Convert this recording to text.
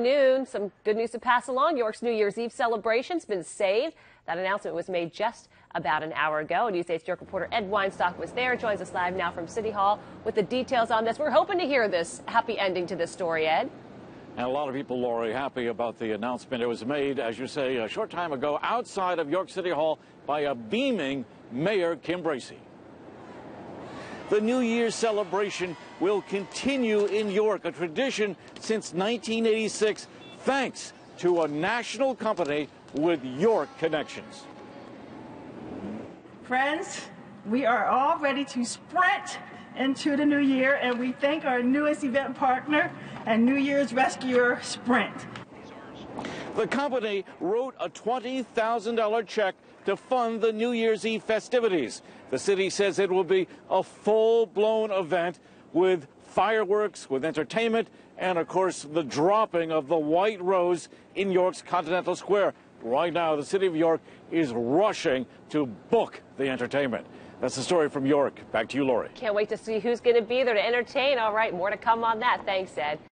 noon. Some good news to pass along. York's New Year's Eve celebration's been saved. That announcement was made just about an hour ago. Newsday's York reporter Ed Weinstock was there. Joins us live now from City Hall with the details on this. We're hoping to hear this happy ending to this story, Ed. And a lot of people, Lori, happy about the announcement. It was made, as you say, a short time ago outside of York City Hall by a beaming Mayor Kim Bracey. The New Year's celebration will continue in York, a tradition since 1986, thanks to a national company with York connections. Friends, we are all ready to sprint into the new year, and we thank our newest event partner and New Year's Rescuer, Sprint. The company wrote a $20,000 check to fund the New Year's Eve festivities. The city says it will be a full-blown event with fireworks, with entertainment, and, of course, the dropping of the white rose in York's Continental Square. Right now, the city of York is rushing to book the entertainment. That's the story from York. Back to you, Lori. Can't wait to see who's going to be there to entertain. All right, more to come on that. Thanks, Ed.